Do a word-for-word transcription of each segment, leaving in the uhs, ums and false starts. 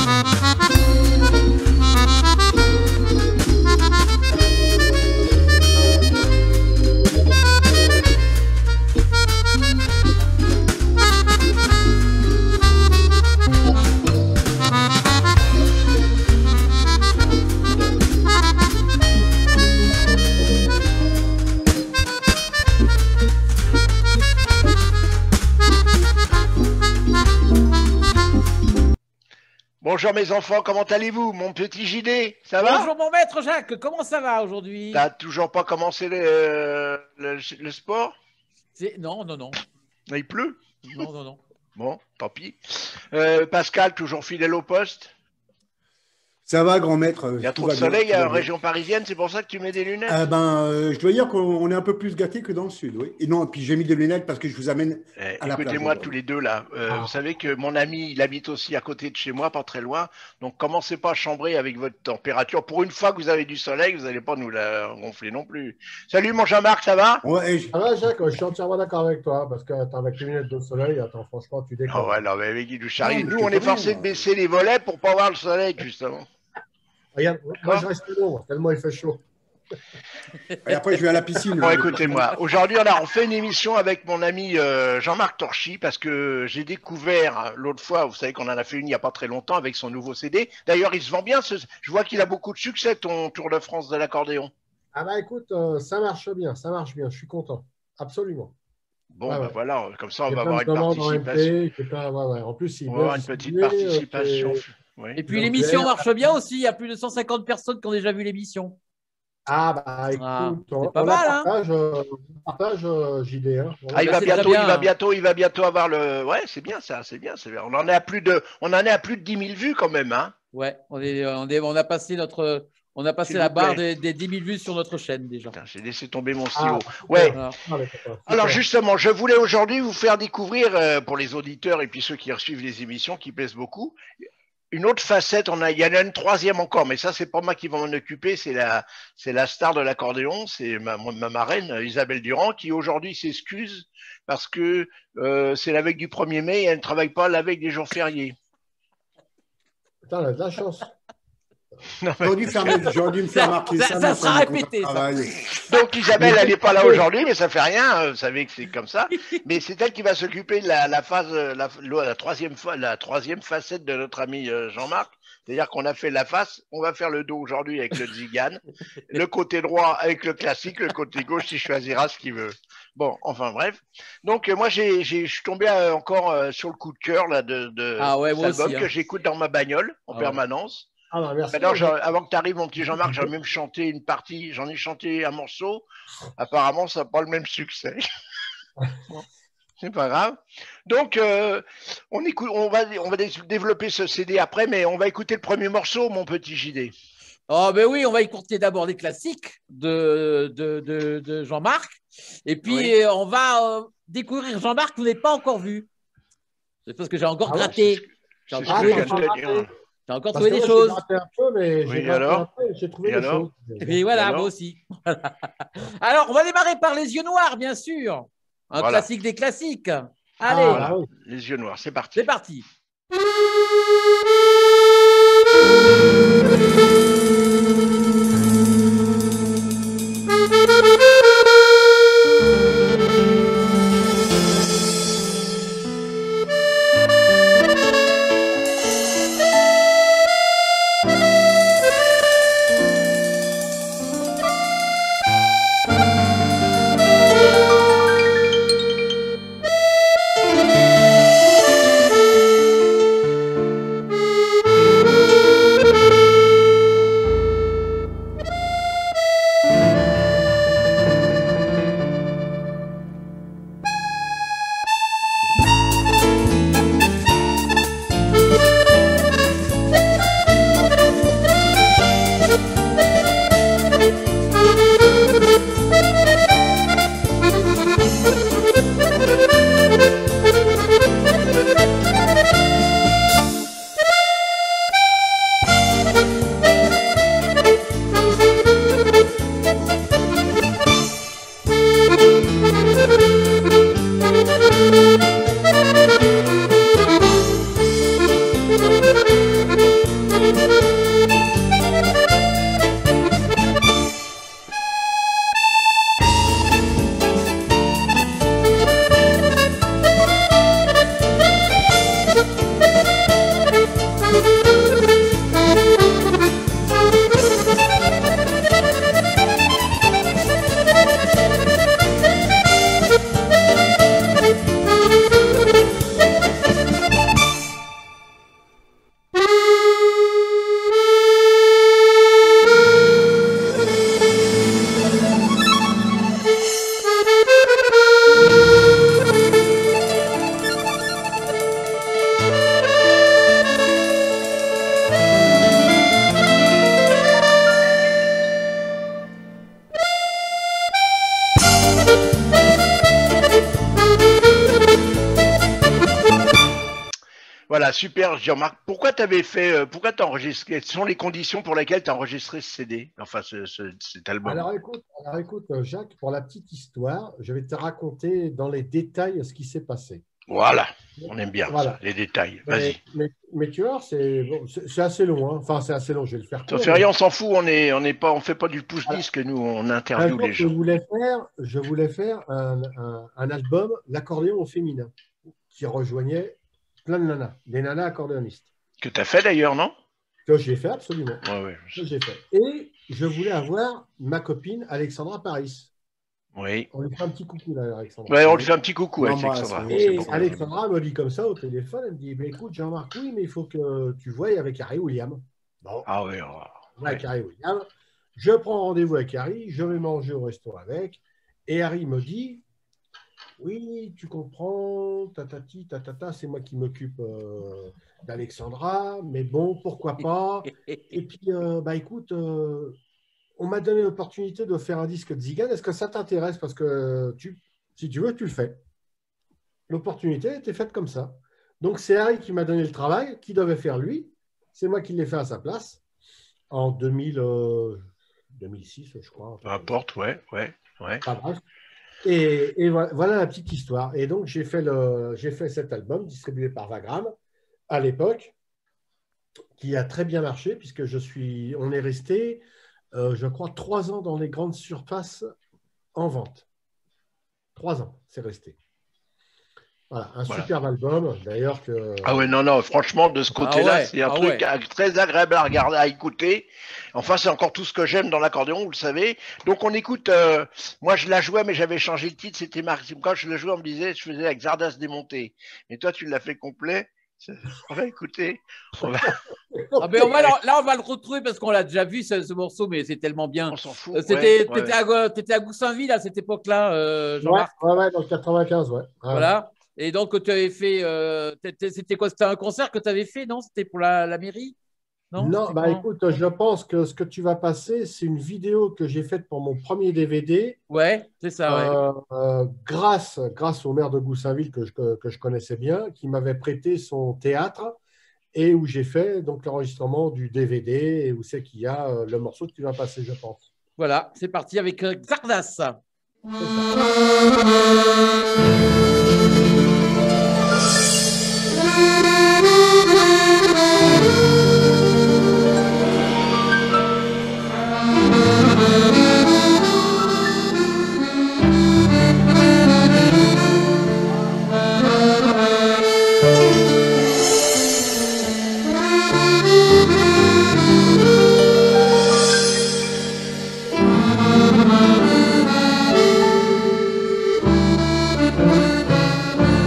Bonjour mes enfants, comment allez-vous? Mon petit J D, ça va? Bonjour mon maître Jacques, comment ça va aujourd'hui? T'as toujours pas commencé le, le, le sport? Non, non, non. Il pleut? Non, non, non. Bon, tant pis. Euh, Pascal, toujours fidèle au poste? Ça va, grand maître. Il y a trop de soleil en région parisienne, c'est pour ça que tu mets des lunettes? Ah ben, euh, je dois dire qu'on est un peu plus gâtés que dans le sud, oui. Et non, puis j'ai mis des lunettes parce que je vous amène eh, à la plage. Écoutez-moi tous les deux là. Euh, ah. Vous savez que mon ami, il habite aussi à côté de chez moi, pas très loin. Donc commencez pas à chambrer avec votre température. Pour une fois que vous avez du soleil, vous n'allez pas nous la gonfler non plus. Salut mon Jean-Marc, ça va? Ouais, je... Ça va Jacques, je suis entièrement d'accord avec toi parce que attends, avec les lunettes de soleil, attends, franchement, tu déconnes. Oh ouais, non, mais avec Guy Douchary, nous on est forcé de baisser les volets pour pas voir le soleil justement. Regarde, moi je reste l'ombre, tellement il fait chaud. Et après, je vais à la piscine. Bon, écoutez-moi, aujourd'hui, on, on fait une émission avec mon ami euh, Jean-Marc Torchy parce que j'ai découvert l'autre fois, vous savez qu'on en a fait une il n'y a pas très longtemps avec son nouveau C D. D'ailleurs, il se vend bien. Ce, je vois qu'il a beaucoup de succès, ton Tour de France de l'accordéon. Ah bah écoute, euh, ça marche bien, ça marche bien, je suis content. Absolument. Bon, ouais, bah ouais. voilà, comme ça, on va avoir une participation. M P, pas... ouais, ouais. En plus, il on va avoir une petite participation. Okay. Oui. Et puis l'émission marche bien aussi, il y a plus de cent cinquante personnes qui ont déjà vu l'émission. Ah bah écoute, ah, on, pas on, mal, la partage, hein. euh, on partage euh, J D. Hein. Ah, il va bientôt, il va bientôt, il va bientôt avoir le. Ouais, c'est bien ça, c'est bien, c'est bien. On en est à plus de, on en est à plus de dix mille vues quand même, hein. Ouais, on est, on est, on a passé notre, on a passé la barre des, des dix mille vues sur notre chaîne déjà. J'ai laissé tomber mon stylo. Ah, ouais. Ah, Alors justement, je voulais aujourd'hui vous faire découvrir euh, pour les auditeurs et puis ceux qui suivent les émissions qui plaisent beaucoup. Une autre facette, on a, il y en a une troisième encore, mais ça, c'est pas moi qui va m'en occuper, c'est la, c'est la star de l'accordéon, c'est ma, ma marraine, Isabelle Durand, qui aujourd'hui s'excuse parce que euh, c'est la veille du premier mai et elle ne travaille pas la veille des jours fériés. Putain, elle a de la chance. J'aurais dû, dû me faire marquer ça. Ça, ça sera répété. Ça. Donc Isabelle, elle n'est pas là aujourd'hui, mais ça fait rien. Vous savez que c'est comme ça. Mais c'est elle qui va s'occuper de la, la phase, la, la, troisième, la troisième facette de notre ami Jean-Marc. C'est-à-dire qu'on a fait la face, on va faire le dos aujourd'hui avec le Zigane, le côté droit avec le classique, le côté gauche, il choisira ce qu'il veut. Bon, enfin bref. Donc moi, j'ai, j'ai, je suis tombé encore euh, sur le coup de cœur là, de, de ah ouais, cet album aussi, hein. que j'écoute dans ma bagnole en ah permanence. Ouais. Ah bah merci. Maintenant, avant que tu arrives, mon petit Jean-Marc, j'en ai même chanté une partie, j'en ai chanté un morceau. Apparemment, ça n'a pas le même succès. Bon, c'est pas grave. Donc, euh, on, écoute, on, va, on va développer ce C D après, mais on va écouter le premier morceau, mon petit J D. Oh, ben oui, on va écouter d'abord les classiques de, de, de, de Jean-Marc. Et puis, oui. on va euh, découvrir Jean-Marc que vous n'avez pas encore vu. C'est parce que j'ai encore ah gratté. Ouais, j'ai encore, ah, j'ai T'as encore trouvé des moi, choses. J'ai un peu, mais oui, alors j'ai trouvé et des alors choses. Et puis voilà, alors moi aussi. Alors, on va démarrer par Les Yeux Noirs, bien sûr. Un voilà. classique des classiques. Allez. Ah, voilà. Les Yeux Noirs, c'est parti. C'est parti. super, Jean-Marc. Pourquoi tu avais fait, euh, pourquoi tu as enregistré, quelles sont les conditions pour lesquelles tu as enregistré ce C D, enfin ce, ce- cet album? Alors écoute, alors écoute, Jacques, pour la petite histoire, je vais te raconter dans les détails ce qui s'est passé. Voilà, on aime bien Voilà. ça, les détails. Mais, Vas-y. mais, mais tu vois, c'est bon, c'est- c'est assez long. Hein. Enfin, c'est assez long, je vais le faire Ça court. fait mais- rien, on s'en fout, on est, on est pas, on fait pas du pouce-disque, nous, on Un interviewe jour, les je gens. voulais faire, je voulais faire un, un- un album, l'accordéon au féminin, qui rejoignait plein de nanas, des nanas accordéonistes. Que tu as fait d'ailleurs, non? Que j'ai fait absolument. Ouais, ouais. Que j'ai fait. Et je voulais avoir ma copine Alexandra Paris. Oui. On lui fait un petit coucou là, Alexandra. Ouais, on lui fait un petit coucou, Non, avec bah, Alexandra. c'est- C'est Et bon. Alexandra me dit comme ça au téléphone, elle me dit, bah, écoute Jean-Marc, oui, mais il faut que tu voies avec Harry William. Bon, Ah oui, oh, on va avec ouais. Harry William. Je prends rendez-vous avec Harry, je vais manger au resto avec. Et Harry me dit, oui, tu comprends, tatati, tatata, c'est moi qui m'occupe euh, d'Alexandra, mais bon, pourquoi pas. Et puis, euh, bah écoute, euh, on m'a donné l'opportunité de faire un disque de Zigane. Est-ce que ça t'intéresse? Parce que tu, si tu veux, tu le fais. L'opportunité a été faite comme ça. Donc, c'est Harry qui m'a donné le travail, qui devait faire lui. C'est moi qui l'ai fait à sa place en deux mille, euh, deux mille six, je crois. Peu importe, ouais, ouais, ouais. Pas bref. Et, et voilà, voilà la petite histoire. Et donc, j'ai fait, le, j'ai fait cet album distribué par Vagram à l'époque, qui a très bien marché, puisque je suis, on est resté, euh, je crois, trois ans dans les grandes surfaces en vente. Trois ans, c'est resté. Voilà, un Voilà. superbe album, d'ailleurs que... Ah ouais, non, non, franchement, de ce côté-là, Ah ouais, c'est un ah truc ouais. à- très agréable à regarder, à écouter. Enfin, c'est encore tout ce que j'aime dans l'accordéon, vous le savez. Donc, on écoute, euh, moi, je la jouais, mais j'avais changé le titre, c'était Maxime. Quand je la jouais, on me disait, je faisais avec Zardas démonté. Mais toi, tu l'as fait complet. C'est- On va écouter. On, va... Ah ben on va, le- là, on va le retrouver parce qu'on l'a déjà vu, ce, ce morceau, mais c'est tellement bien. on s'en fout. Euh, Ouais, C'était, ouais. t'étais à, t'étais à Goussainville à cette époque-là, euh, Ouais, Jean-Marc. ouais, ouais, dans le quatre-vingt-quinze, ouais. Ah, ouais. Voilà. Et donc, tu avais fait. euh, t'étais- c'était quoi? C'était un concert que tu avais fait, non? C'était pour la, la mairie? Non, Non, c'était bah comment? écoute, je pense que ce que tu vas passer, c'est une vidéo que j'ai faite pour mon premier D V D, Ouais, c'est ça, ouais. euh, euh, grâce, grâce au maire de Goussainville que je, que, que je connaissais bien, qui m'avait prêté son théâtre et où j'ai fait donc l'enregistrement du D V D et où c'est qu'il y a euh, le morceau que tu vas passer, je pense. Voilà, c'est parti avec euh, Zardas. C'est ça. Thank you.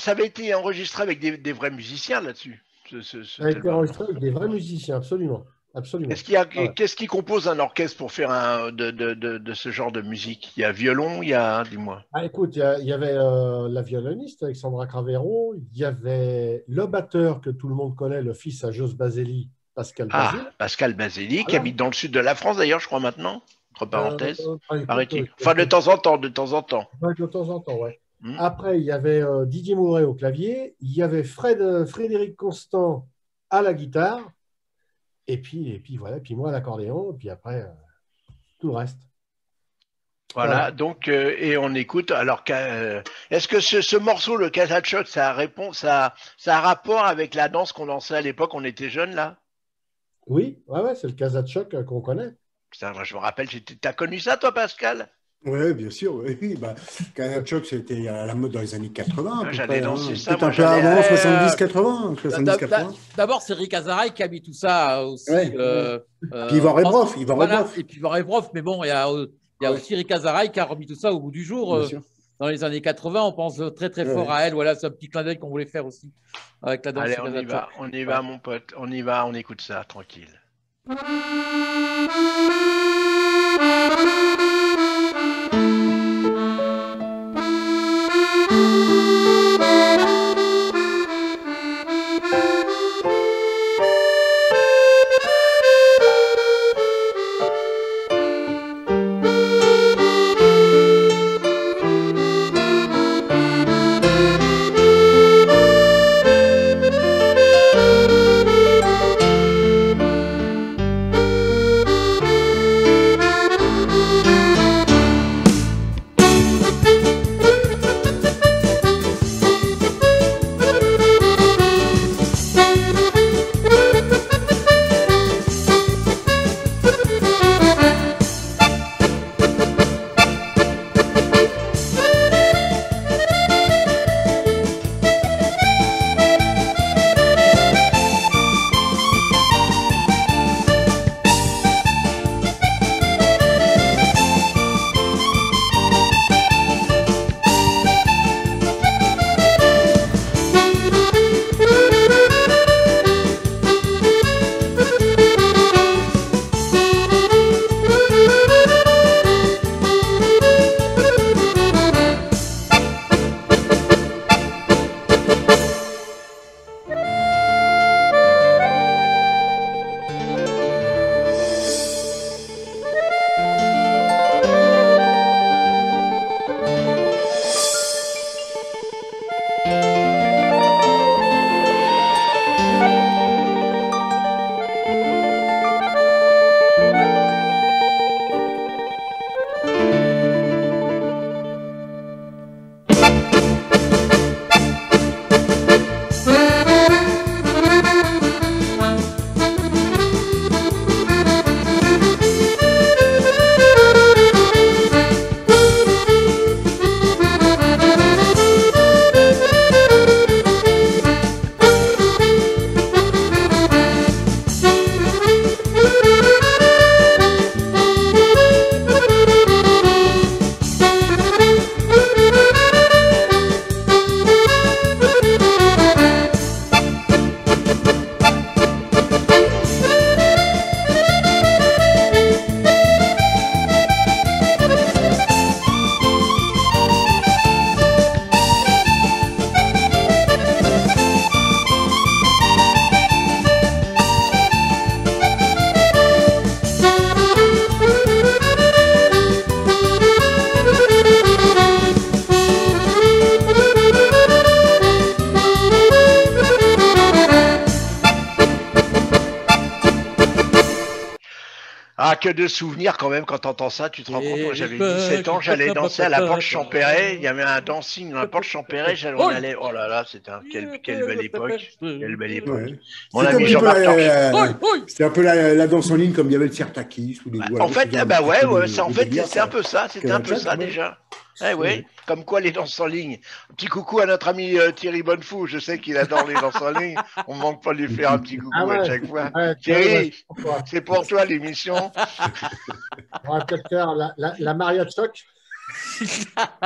ça avait été enregistré avec des, des vrais musiciens là-dessus. Ce, ce, ce Ça a été album. enregistré avec des vrais musiciens, absolument. absolument. Qu'est-ce qu'il y a, Ah ouais. qu'est-ce qui compose un orchestre pour faire un, de, de, de, de ce genre de musique? Il y a violon, il y a, dis-moi. Ah, écoute, il y, a- il y avait euh, la violoniste Alexandra Cravero, il y avait le batteur que tout le monde connaît, le fils à Jos Baselli, Pascal Ah, Basile. Pascal Basili, qui Voilà. habite dans le sud de la France d'ailleurs, je crois maintenant, entre parenthèses, Euh, ah, écoute, paraît-il. euh, Enfin, de temps en temps, de temps en temps. ouais, de temps en temps, ouais. Hmm. Après, il y avait euh, Didier Mouret au clavier, il y avait Fred, euh, Frédéric Constant à la guitare, et puis, et puis voilà, puis moi à l'accordéon, et puis après, euh, tout le reste. Voilà, Voilà. donc, euh, et on écoute. Alors, euh, est-ce que ce, ce morceau, le Kazachok, ça a, répond, ça, ça a rapport avec la danse qu'on dansait à l'époque, on était jeunes là? Oui, ouais, ouais, c'est le Kazachok euh, qu'on connaît. Putain, moi, je me rappelle, j'étais- t'as connu ça toi, Pascal? Oui, bien sûr. Oui. Bah, Kazachok, c'était à la mode dans les années quatre-vingts. à Ah, peu j'allais près, danser hein. ça, Peut-être moi, un peu j'allais- avant, Euh, soixante-dix quatre-vingts. D'a- soixante-dix d'a- quatre-vingts. D'abord, c'est Rick Azaray qui a mis tout ça aussi. Ouais, euh, euh, Puis Yvan en France. Rebroff, Yvan Voilà, Rebroff. et puis Yvan Rebroff, mais bon, il y a, euh, il y a Ouais. aussi Rick Azaray qui a remis tout ça au bout du jour. Bien euh, sûr. Dans les années quatre-vingts, on pense très très Ouais, fort ouais. à elle. Voilà, c'est un petit clin d'œil qu'on voulait faire aussi avec la danse Allez, du on y Kazachok. va, on y va, mon pote, on y va, on écoute ça, tranquille. Ah, que de souvenirs quand même quand t'entends ça, tu te rends compte. Moi, j'avais dix-sept ans, j'allais danser à la Porte Champéret. Il y avait un dancing à la Porte Champéret. j'allais- On allait, oh là là, c'était un, quelle, quelle belle époque. Quelle belle époque. Ouais. Mon C'était un ami petit peu Jean-Marc la- Torch. la- Oui, oui. C'était un peu la, la danse en ligne comme il y avait le Sirtakis ou les Bah, voilà, en fait, c'était ah un bah petit ouais, peu ouais, le- ça, en le fait, délire, c'est un peu ça, c'était un peu Kazachok, ça ouais. déjà. Eh oui, Oui. comme quoi les danses en ligne. Petit coucou à notre ami euh, Thierry Bonnefou, je sais qu'il adore les danses en ligne. On ne manque pas de lui faire un petit coucou Ah ouais. à chaque fois. Ouais, Thierry, ouais, c'est pour toi. c'est pour toi l'émission. On va peut-être faire la, la, la Maria Choc.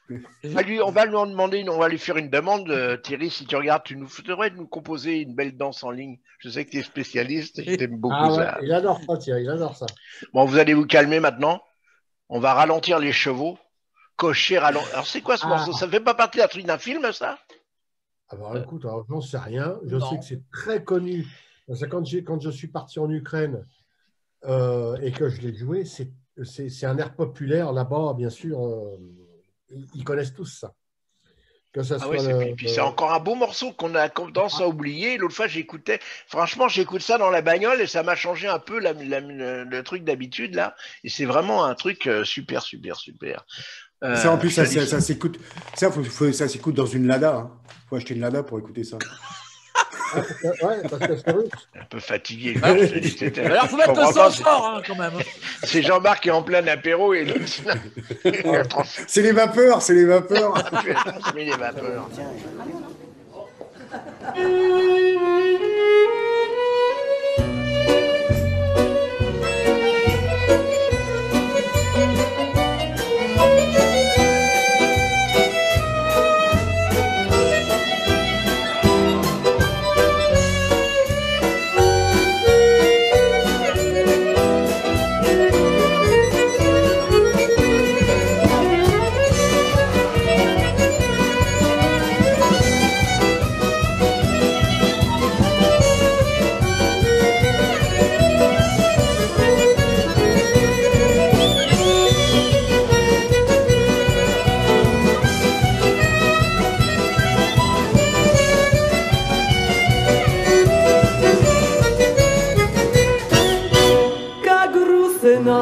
On va, lui, on va lui en demander, on va lui faire une demande, euh, Thierry, si tu regardes, tu nous devrais nous composer une belle danse en ligne. Je sais que tu es spécialiste, je t'aime beaucoup Ah ouais, ça. il adore ça, Thierry, il adore ça. Bon, vous allez vous calmer maintenant. On va ralentir les chevaux. Cocher, ralentir. Alors, c'est quoi ce Ah. morceau? Ça ne fait pas partie d'un truc d'un film, ça? Alors écoute, alors, j'en sais rien. Je Non. sais que c'est très connu. Parce que quand, j'ai- quand je suis parti en Ukraine euh, et que je l'ai joué, c'est c'est- c'est un air populaire là-bas, bien sûr. euh, ils, ils connaissent tous ça. Que ça Ah soit oui, c'est, le- puis, puis c'est encore un beau morceau qu'on a tendance à oublier. L'autre fois, j'écoutais, franchement, j'écoute ça dans la bagnole et ça m'a changé un peu la- la- le, le truc d'habitude là. Et c'est vraiment un truc euh, super, super, super. Euh, Ça, en plus, ça, je te ça, dis- ça s'écoute. Ça, faut, faut- ça s'écoute dans une Lada. Hein. Faut acheter une Lada pour écouter ça. Ah, parce que- ouais, parce que c'est russe. un peu fatigué. je te dis, c'était- Alors, il faut je mettre le comprends son pas, c'est- fort, hein, quand même. C'est Jean-Marc qui est en plein apéro et l'autre, il a trans- C'est les vapeurs, c'est les vapeurs. il a transmis les vapeurs. Как грустно,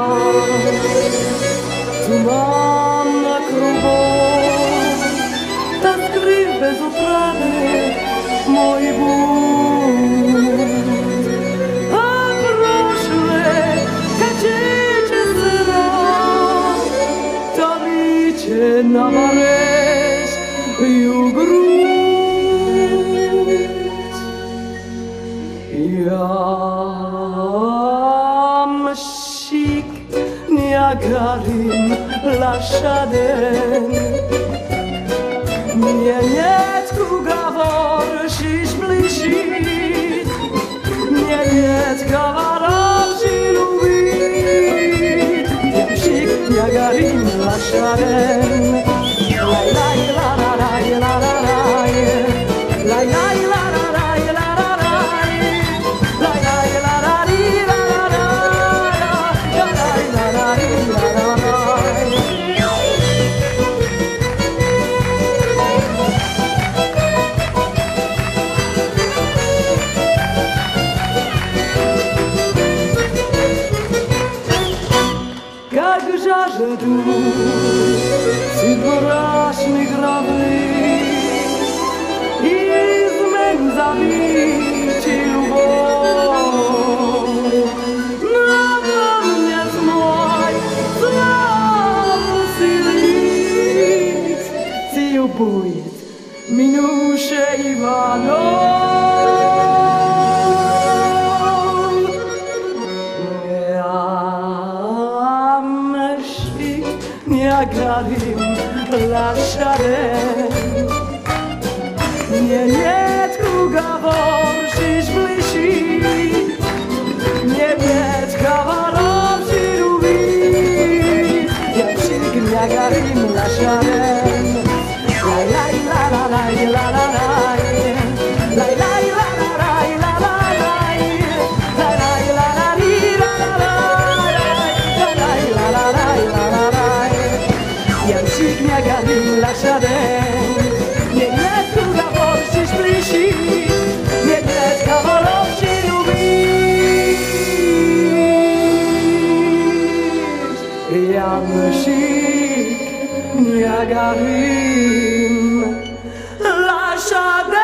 туманно кругом, тоскливо безотрадный мой будь. А прошлое, качече сыра, томиче на морежью грудь. Я משיק ניאגרים לשדן Mieniec kugavar shish blishit Mieniec kavarav shiluvit Yamshik niagarim לשדן Lay lay la la la la la la Lay lay la la la la la la Lay lay la la la la la Lay la la la la la Как жажду сегодняшних гробниц измен забить любовь. Напомнят мой славный лиц, сию будет минувший Иванов. Niagarim לשדן Mieniec kugawor shish blishit Mieniec kawarov shiruvit Yamshik niagarim לשדן Lay lay la la la la la la Lay lay la la la la la la Lay lay la la la la la Lay la la la la la ימשיך מהגלים לשדן נגנית כוגבות ששפלישי נגנית כבולוב שילובית ימשיך מהגלים לשדן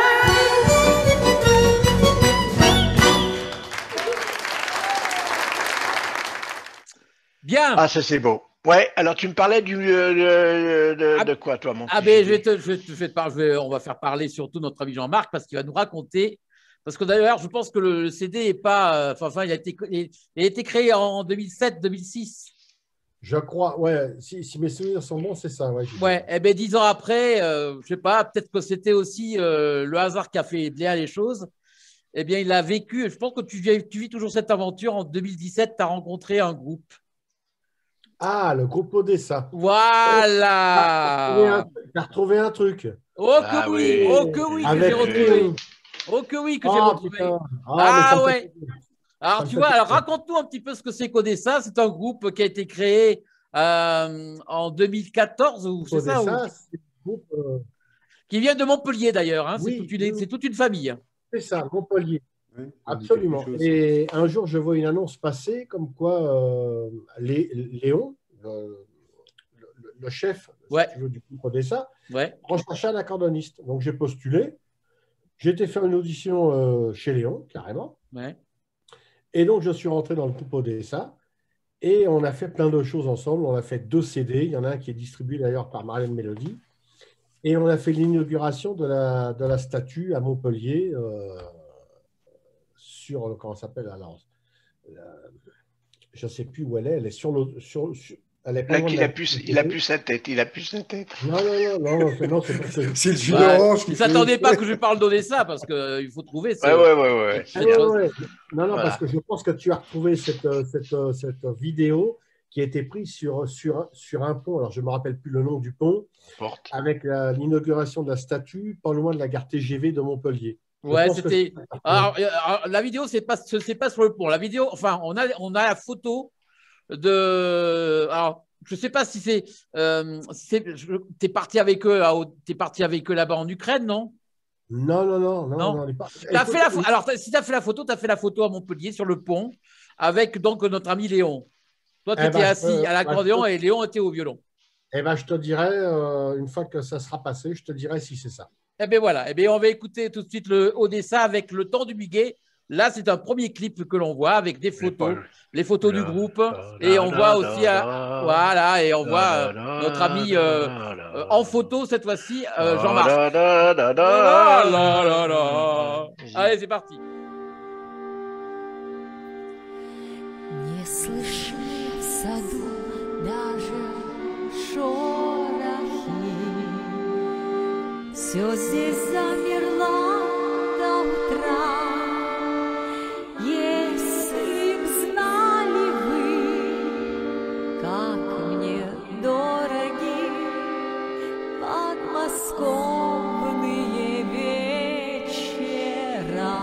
Bien. Ah, ça c'est beau. Ouais, alors tu me parlais du, euh, de, de- Ah, de quoi, toi, mon Ah petit ben, je Gilles vais te, je vais te- je vais te par- je vais- on va faire parler surtout notre ami Jean-Marc parce qu'il va nous raconter. Parce que d'ailleurs, je pense que le, le C D est pas. euh, Enfin, enfin, il a été, il, il a été créé en deux mille sept deux mille six. Je crois, ouais, si, si mes souvenirs sont bons, c'est ça. Ouais, ouais, et bien dix ans après, euh, je sais pas, peut-être que c'était aussi euh, le hasard qui a fait bien les choses. Eh bien, il a vécu, je pense que tu vis, tu vis toujours cette aventure. En deux mille dix-sept, tu as rencontré un groupe. Ah, le groupe Odessa. Voilà. Tu as retrouvé un truc. Oh que Ah oui, oui. oh que oui, que Avec j'ai retrouvé. Léon. Oh que oui, que j'ai Ah, retrouvé. putain. Ah, Ah, mais ça me ouais. fait plaisir. Alors, Ça me tu fait vois, alors plaisir. raconte-nous un petit peu ce que c'est qu'Odessa. C'est un groupe qui a été créé euh, en deux mille quatorze, ou c'est ça ou... Odessa, c'est le groupe. euh, Qui vient de Montpellier d'ailleurs. Hein, Oui, c'est toute, une- oui, c'est oui. toute une famille. C'est ça, Montpellier. Ouais, ça me dit Absolument. quelque chose. Et un jour, je vois une annonce passer comme quoi euh, Lé- Léon, le, le- le chef si Ouais. tu veux, du groupe Odessa, Ouais. recherchait un accordoniste. Donc j'ai postulé. J'ai été faire une audition euh, chez Léon, carrément. Ouais. Et donc je suis rentré dans le groupe Odessa. Et on a fait plein de choses ensemble. On a fait deux C D. Il y en a un qui est distribué d'ailleurs par Marlène Mélodie. Et on a fait l'inauguration de la, de la statue à Montpellier. Euh, sur, comment ça s'appelle alors la- je ne sais plus où elle est, elle est sur le. Sur, sur- elle est pas Là loin de qu'il la- a pu, il a pu sa tête, il a pu sa tête. Non, non, non, non, c'est- non, c'est parce que. C'est le jus Ouais. d'orange Ils qui ne fait- s'attendaient pas que je parle d'Odessa parce qu'il faut trouver. ce- Ouais, ouais, ouais, ouais. ce- Ah, ouais, ouais, ouais. Non, non, Voilà. parce que je pense que tu as retrouvé cette, euh, cette, euh, cette vidéo qui a été prise sur, sur, sur un pont. Alors, je ne me rappelle plus le nom du pont, Porte. avec la- l'inauguration de la statue, pas loin de la gare T G V de Montpellier. Je Ouais, pense que c'était. c'est- Alors, euh, alors, la vidéo, c'est pas, c'est pas sur le pont. La vidéo, enfin, on a, on a la photo de. Alors, je sais pas si c'est. Euh, c'est- je- t'es parti avec eux, à- t'es parti avec eux là-bas en Ukraine, non? Non, non, non, non, Non. non, elle est pas- T'as elle fait la faut- pho- Alors, t'as- si tu as fait la photo, tu as fait la photo à Montpellier sur le pont avec donc notre ami Léon. Toi, tu Eh étais ben, je assis peux- à l'accordéon bah, je et Léon était au violon. Eh ben, je te dirai, euh, une fois que ça sera passé, je te dirai si c'est ça. Eh bien voilà, eh bien, on va écouter tout de suite le Odessa avec le temps du Muguet. Là, c'est un premier clip que l'on voit avec des photos, les photos du groupe. Et on voit aussi, à- voilà, et on voit euh, notre ami euh, euh, en photo cette fois-ci, euh, Jean-Marc. La, la, la, la. Allez, c'est parti. Не слышны в саду даже шорохи. Все здесь замерло до утра. Если б знали вы, как мне дороги подмосковные вечера.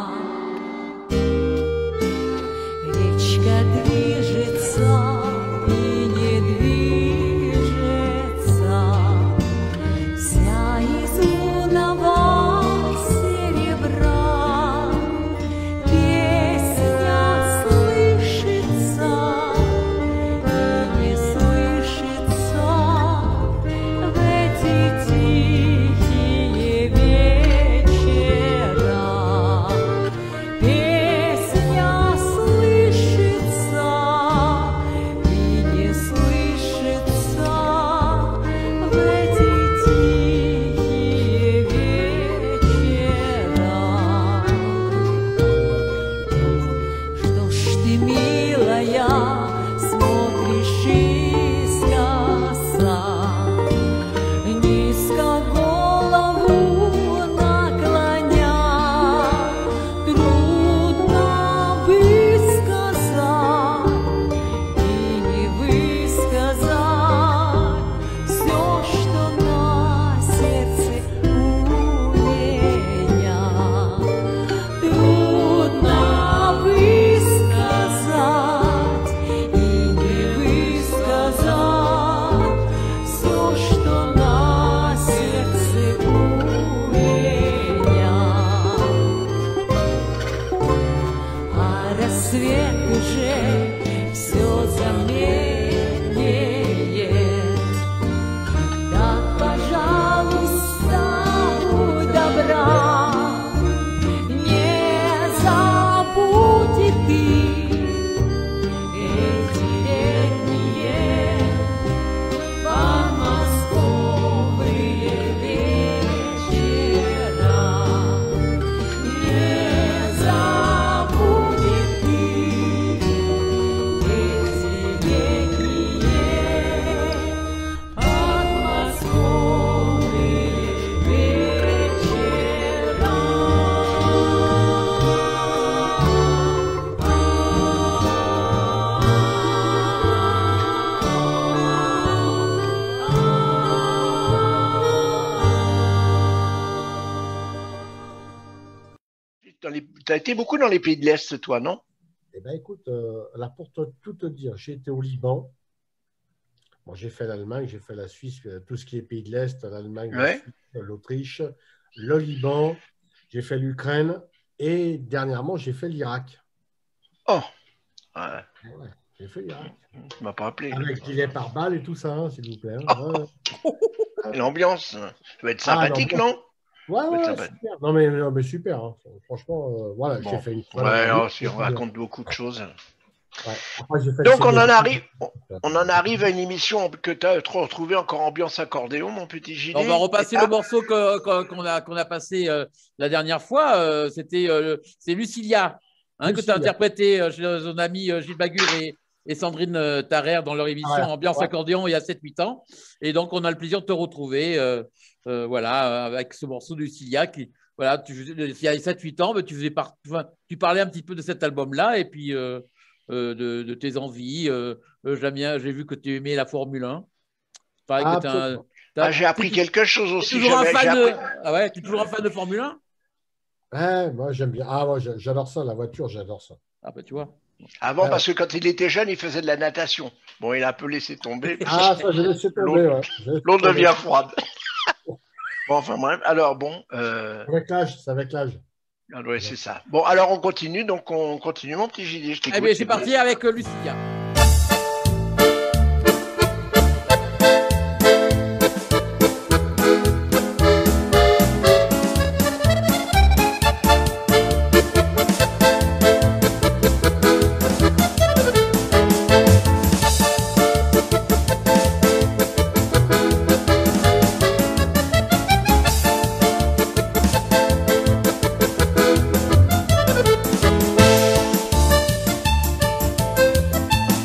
Речка движется и не движется, вся из лунного серебра. Песня слышится и не слышится в эти тихие вечера. Песня слышится и не слышится в эти тихие вечера. Что ж ты, милая, смотришь искоса, низко голову наклоня? Трудно высказать и не высказать все, что на сердце у меня. Трудно высказать и не высказать все, что на сердце у меня. А рассвет уже все заменяет. Так, пожалуйста, будь добра, не забудь и ты эти летние подмосковные вечера. Не забудь и ты эти вечера. as été beaucoup dans les pays de l'Est, toi, non? Eh bien, écoute, euh, là, pour te- tout te dire, j'ai été au Liban. Bon, j'ai fait l'Allemagne, j'ai fait la Suisse, euh, tout ce qui est pays de l'Est, l'Allemagne, la Ouais. Suisse, l'Autriche, le Liban, j'ai fait l'Ukraine et dernièrement, j'ai fait l'Irak. Oh, ouais, Ouais, j'ai fait l'Irak. tu m'as pas appelé. Avec gilet pare-balles et tout ça, hein, s'il vous plaît. hein. Ouais. L'ambiance, ça doit être Ah, sympathique, l'ambiance. non? Ouais, ouais, Ouais, ça ouais, va. super. Non, mais, non, mais super. hein. Franchement, euh, voilà, Bon. j'ai fait une fois dans Ouais, ma vie. oh, si on raconte beaucoup de choses. Ouais. Après, j'ai fait le Donc, on en Sénégal. arrive, on, on en arrive à une émission que tu as retrouvé encore ambiance accordéon, mon petit gilet. On va repasser Et le là- morceau que- que- qu'on a, qu'on a passé euh, la dernière fois. euh, C'était euh, c'est Lucilia, hein, que tu as Lucilia. interprété euh, chez nos amis euh, Gilles Bagur et, et Sandrine euh, Tarère dans leur émission Ouais, Ambiance ouais. Accordéon il y a sept huit ans. Et donc, on a le plaisir de te retrouver euh, euh, voilà, avec ce morceau de Lucilia qui, voilà, tu, il y a sept huit ans, mais tu, faisais part- enfin, tu parlais un petit peu de cet album-là et puis euh, euh, de, de tes envies. Euh, euh, Jamien, j'ai vu que tu aimais la Formule un. Pareil Ah, que tu as un- absolument. t'as- Ah, j'ai appris t'es- quelque chose T'es aussi. toujours un J'avais- fan j'ai de... appris- Ah ouais, t'es toujours un fan de Formule un? Ouais, moi, j'aime bien. Ah, moi, j'a- j'adore ça, la voiture, j'adore ça. Ah bah tu vois. Avant, Ouais. parce que quand il était jeune, il faisait de la natation. Bon, il a un peu laissé tomber. Ah, ça, j'ai laissé tomber, ouais. J'ai laissé L'eau tomber. devient froide. Bon, enfin bref. Alors, bon, euh, Avec l'âge, c'est avec l'âge. ah ouais, c'est ça. Bon, alors on continue. Donc, on continue, mon petit gilet. Je Eh t'écoute. bien, c'est parti avec euh, Lucia. Lucilia,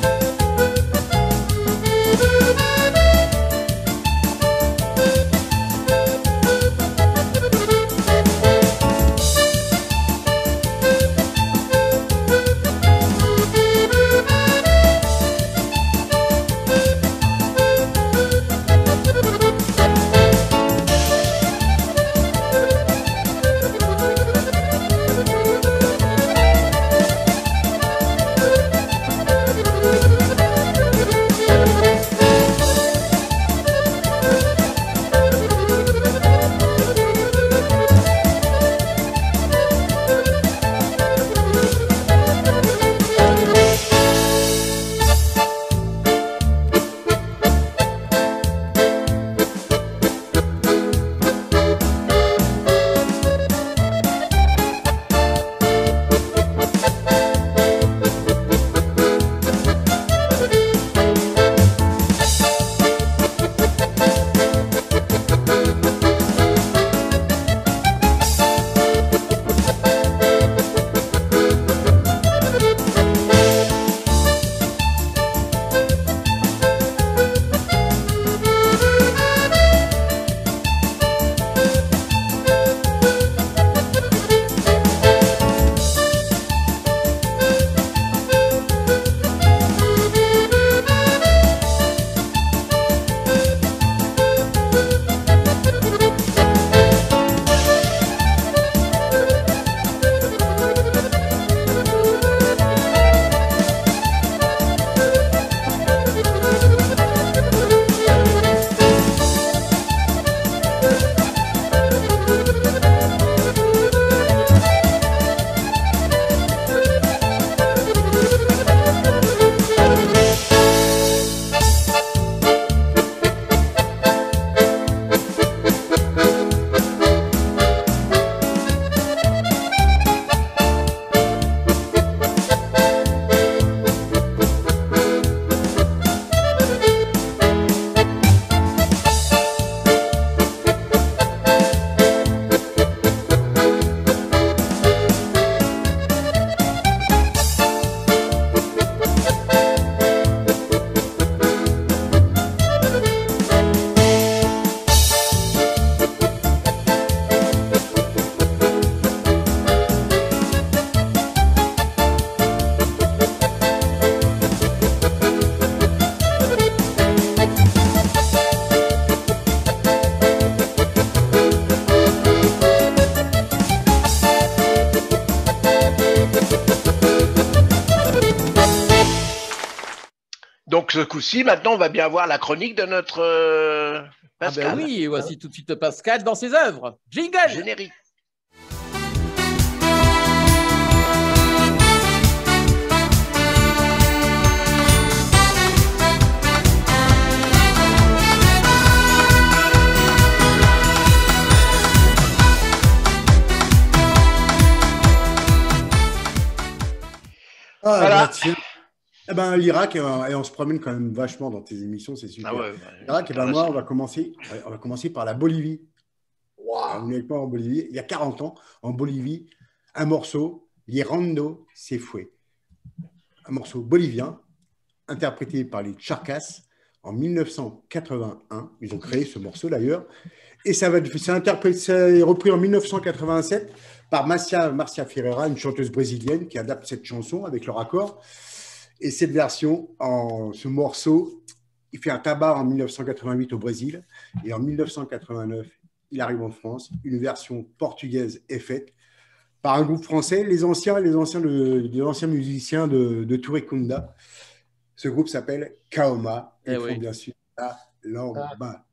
donc ce coup-ci, maintenant, on va bien voir la chronique de notre euh, Ah Pascal. ben oui, voici tout de suite Pascal dans ses œuvres. Jingle. Générique. Ah, Voilà. bah, tiens. Eh ben, l'Irak, euh, et on se promène quand même vachement dans tes émissions, c'est super. Ah ouais, L'Irak, eh ben, moi, on va commencer, ouais, on va commencer par la Bolivie. Alors, vous n'êtes pas en Bolivie. Il y a quarante ans, en Bolivie, un morceau, Lirando Se Fue. Un morceau bolivien, interprété par les Charcas en mille neuf cent quatre-vingt-un. Ils ont créé ce morceau d'ailleurs. Et ça va être, c'est interprété, c'est repris en mille neuf cent quatre-vingt-sept par Marcia, Marcia Ferreira, une chanteuse brésilienne qui adapte cette chanson avec leur accord. Et cette version, en, ce morceau, il fait un tabac en mille neuf cent quatre-vingt-huit au Brésil. Et en mille neuf cent quatre-vingt-neuf, il arrive en France. Une version portugaise est faite par un groupe français, les anciens, les anciens, de, les anciens musiciens de, de Touré Kunda. Ce groupe s'appelle Kaoma. Et Eh ils font oui. bien sûr la lambada.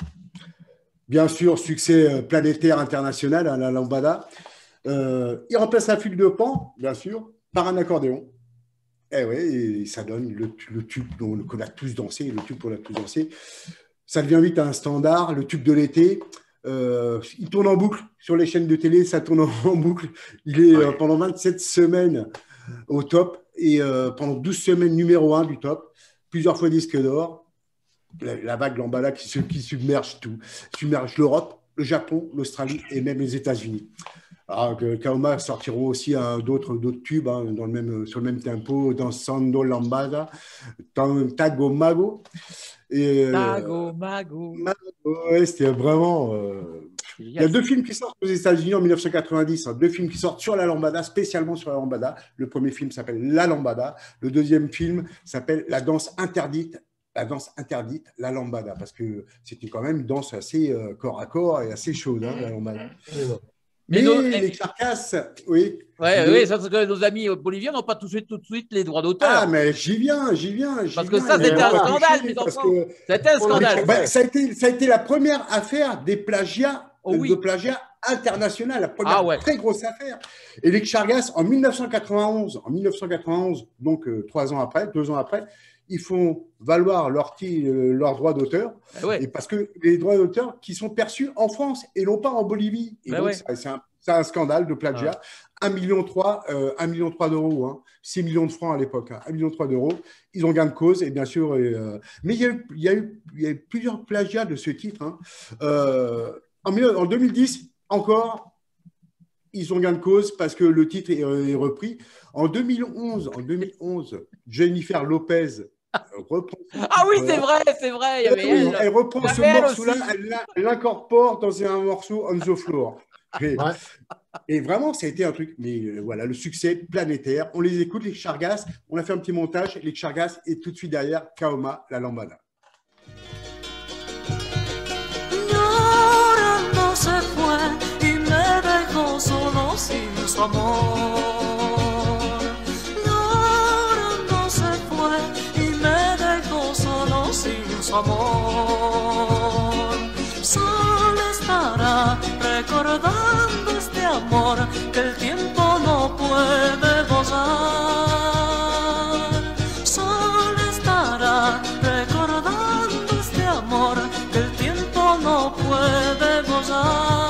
Bien sûr, succès planétaire international à la lambada. Euh, il remplace la file de pan, bien sûr, par un accordéon. Eh oui, et ça donne le, le tube dont- qu'on a tous dansé, le tube qu'on a tous dansé. Ça devient vite un standard, le tube de l'été. Euh, il tourne en boucle sur les chaînes de télé, ça tourne en, en boucle. Il est euh, pendant vingt-sept semaines au top et euh, pendant douze semaines numéro un du top, plusieurs fois disque d'or. La, la vague lambada qui, se- qui submerge tout, submerge l'Europe, le Japon, l'Australie et même les États-Unis. Alors que Kaoma sortiront aussi hein, d'autres d'autres tubes hein, dans le même, sur le même tempo, dans Sando Lambada, dans Tago Mago. Et, euh, Mago, Mago. ouais, c'était vraiment. euh, Il y a deux films qui sortent aux États-Unis en mille neuf cent quatre-vingt-dix, hein, deux films qui sortent sur la lambada, spécialement sur la lambada. Le premier film s'appelle La Lambada, le deuxième film s'appelle La danse interdite. La danse interdite, la lambada, parce que c'était quand même une danse assez euh, corps à corps et assez chaude, hein, la lambada. Mais Mais, nos- les carcasses, oui. Ouais, Le- oui, ça, c'est que nos amis boliviens n'ont pas tout de suite, tout de suite les droits d'auteur. Ah, mais j'y viens, j'y viens. j'y Parce que viens. ça, Il c'était y a un pas scandale, touché, mes parce enfants. que- C'était un scandale. Bah, ça, a été, ça a été la première affaire des plagiats, Oh euh, oui. de plagiat international, la première Ah ouais. très grosse affaire. Et les Chargas, en mille neuf cent quatre-vingt-onze, en mille neuf cent quatre-vingt-onze, donc euh, trois ans après, deux ans après, ils font valoir leur, ti- euh, leurs droits d'auteur, Eh ouais. et parce que les droits d'auteur qui sont perçus en France et non pas en Bolivie. Et Bah donc, ouais. ça- c'est un, c'est un scandale de plagiat. un virgule trois million, euh, un virgule trois d'euros, hein, six millions de francs à l'époque, hein, un virgule trois d'euros. Ils ont gain de cause, et bien sûr. et, euh, mais il y, a eu, il, y a eu, il y a eu plusieurs plagiats de ce titre. Hein. Euh, en, mille- en deux mille dix, encore, ils ont gain de cause parce que le titre est, est repris. En deux mille onze, en deux mille onze, Jennifer Lopez euh, reprend. ce Ah oui, titre-là. c'est vrai, c'est vrai. Il y Eh avait oui, elle. elle reprend Il y ce avait elle morceau-là, aussi. elle l'in- elle l'incorpore dans un morceau on the floor. Et, Ouais. et vraiment, ça a été un truc. Mais euh, voilà, le succès planétaire. On les écoute, les Chargas. On a fait un petit montage, les Chargas, et tout de suite derrière, Kaoma, la lambada. Llorando se fue y me dejó solo sin su amor. Llorando se fue y me dejó solo sin su amor. Solo estará recordando este amor que el tiempo no puede borrar. Solo estará recordando este amor que el tiempo no puede borrar.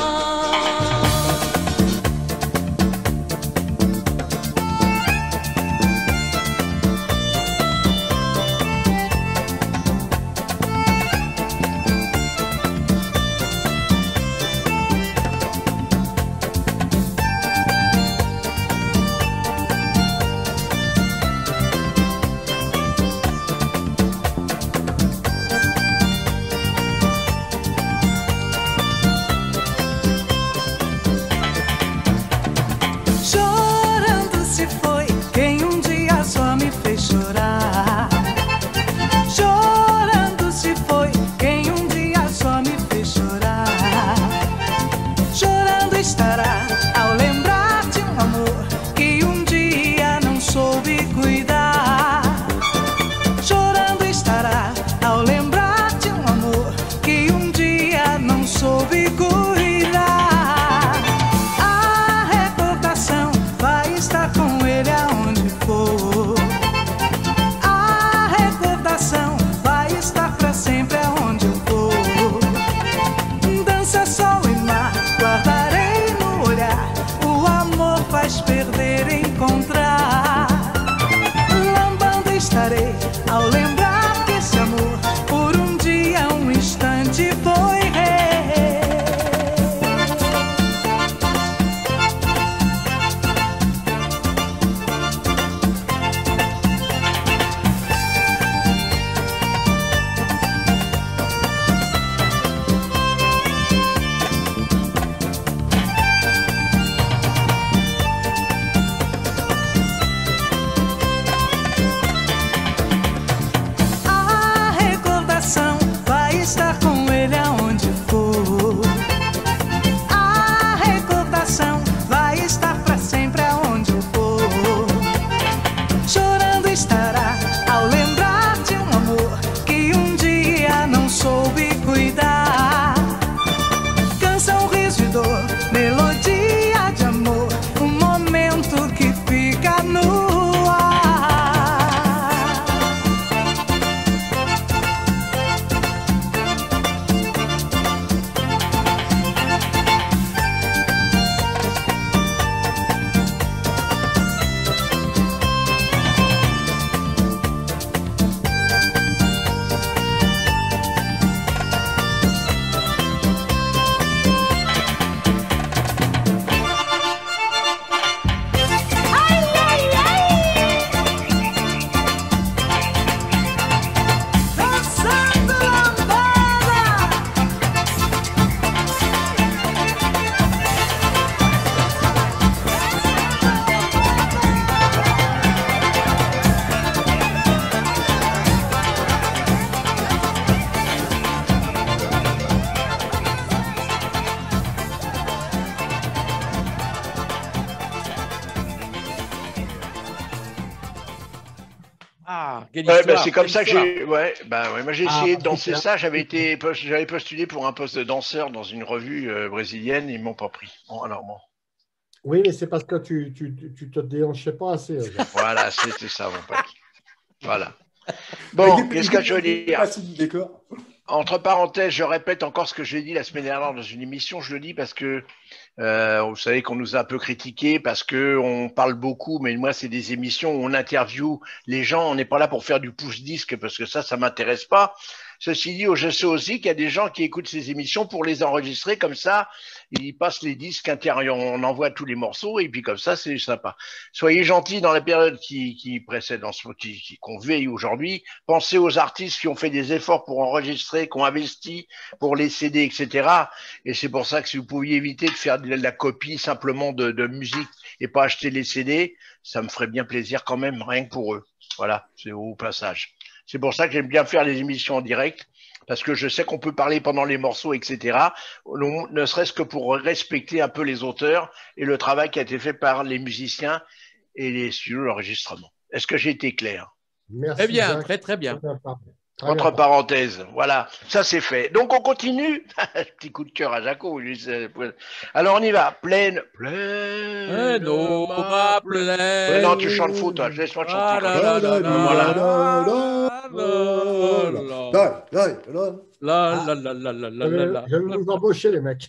Ah, quelle Ouais, bah, histoire, c'est comme quelle ça que histoire. j'ai. Ouais, bah, ouais, moi j'ai Ah, essayé de parce que danser c'est un- ça. J'avais été, post- j'avais postulé pour un poste de danseur dans une revue euh, brésilienne. Ils m'ont pas pris. Bon, alors bon. Oui, mais c'est parce que tu, tu, tu, tu te déhanchais pas assez, euh, Jacques. Voilà, c'était ça, mon pote. Voilà. Bah, il Bon, est- qu'est-ce il que est- je veux il est dire? passé du décor. Entre parenthèses, je répète encore ce que j'ai dit la semaine dernière dans une émission. Je le dis parce que euh, vous savez qu'on nous a un peu critiqué parce que on parle beaucoup, mais moi c'est des émissions où on interviewe les gens. On n'est pas là pour faire du pouce-disque parce que ça, ça m'intéresse pas. Ceci dit, je sais aussi qu'il y a des gens qui écoutent ces émissions pour les enregistrer comme ça. Ils passent les disques intérieurs, on envoie tous les morceaux et puis comme ça, c'est sympa. Soyez gentils dans la période qui, qui précède, en ce qui, qui- qu'on veille aujourd'hui. Pensez aux artistes qui ont fait des efforts pour enregistrer, qui ont investi pour les C D, et cetera. Et c'est pour ça que si vous pouviez éviter de faire de la copie simplement de, de musique et pas acheter les C D, ça me ferait bien plaisir quand même, rien que pour eux. Voilà, c'est au passage. C'est pour ça que j'aime bien faire les émissions en direct, parce que je sais qu'on peut parler pendant les morceaux, et cetera. Non, ne serait-ce que pour respecter un peu les auteurs et le travail qui a été fait par les musiciens et les studios d'enregistrement. Est-ce que j'ai été clair? Merci, Très bien, Jacques. très très bien. Très bien parlé. Très bien Entre parlé. parenthèses, voilà, ça c'est fait. Donc on continue. Petit coup de cœur à Jaco. lui, c'est- Alors on y va. Pleine, pleine. Un eau, ma ma plaine. Ouais, non, tu chantes faux, plaine. toi. Laisse-moi te Ah chanter quand là je là chante. là Da, da, là Voilà. là da, là da, da, da, da. là Ah, là là là là là Je là vais, là je vais vous embaucher, les mecs.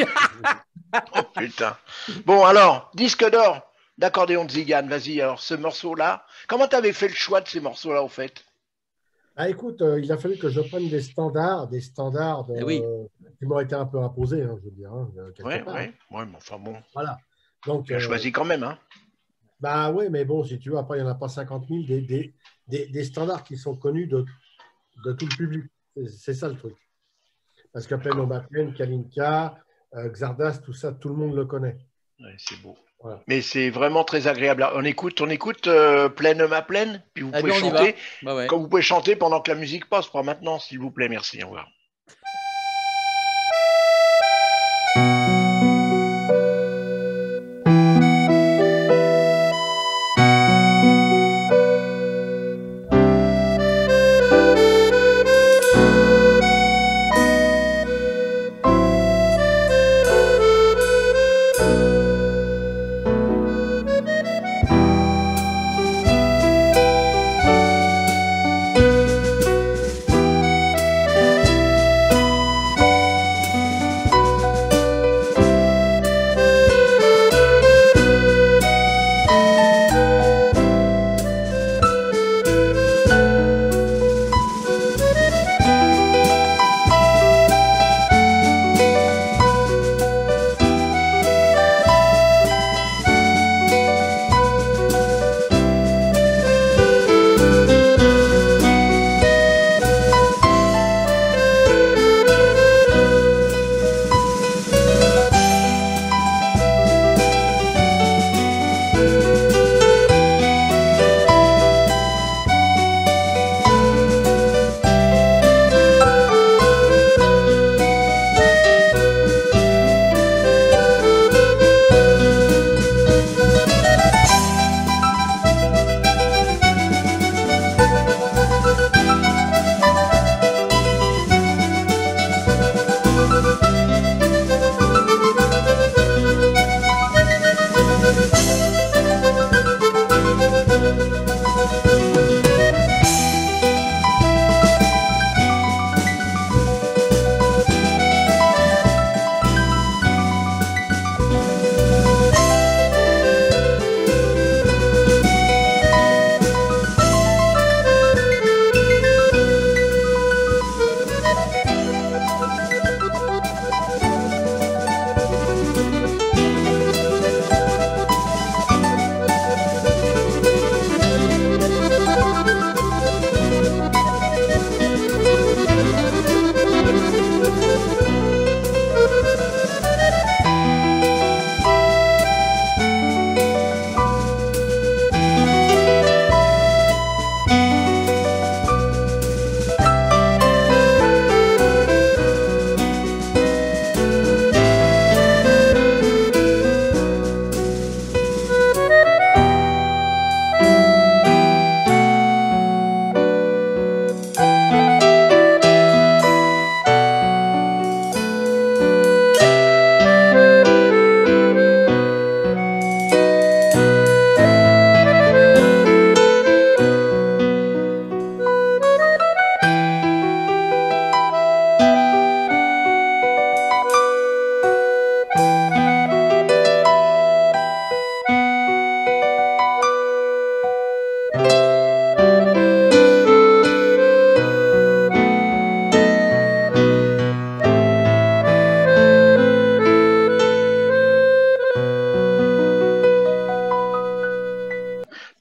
Oh putain. Bon alors, disque d'or d'accordéon de Zigane. Vas-y, alors ce morceau-là. Comment t'avais fait le choix de ces morceaux-là, au fait? Ah, écoute, euh, il a fallu que je prenne des standards, des standards Eh oui. euh, qui m'ont été un peu imposés, hein, je veux dire, hein, euh, quelque Ouais, part. ouais, ouais, mais enfin bon. Voilà. Donc, Tu as euh, choisi quand même, hein. bah ouais, mais bon, si tu veux, après, il n'y en a pas cinquante mille, des, des, des, des standards qui sont connus de, de tout le public. C'est c'est ça le truc. Parce que Plein Omaten, Kalinka, euh, Xardas, tout ça, tout le monde le connaît. Ouais, c'est beau. Voilà. Mais c'est vraiment très agréable. On écoute, on écoute euh, Pleine ma plaine, puis vous Eh pouvez bien, on y va. chanter. Bah ouais. Quand vous pouvez chanter pendant que la musique passe, pas maintenant, s'il vous plaît, merci. Au revoir. Thank